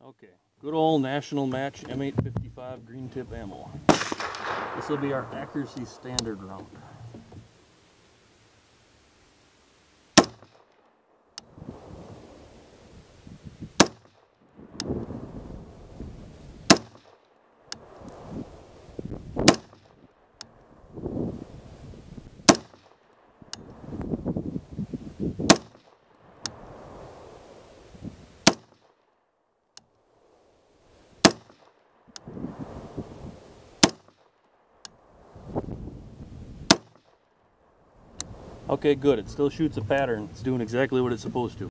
Okay, good old national match M855 green tip ammo. This will be our accuracy standard round. Okay, good. It still shoots a pattern. It's doing exactly what it's supposed to.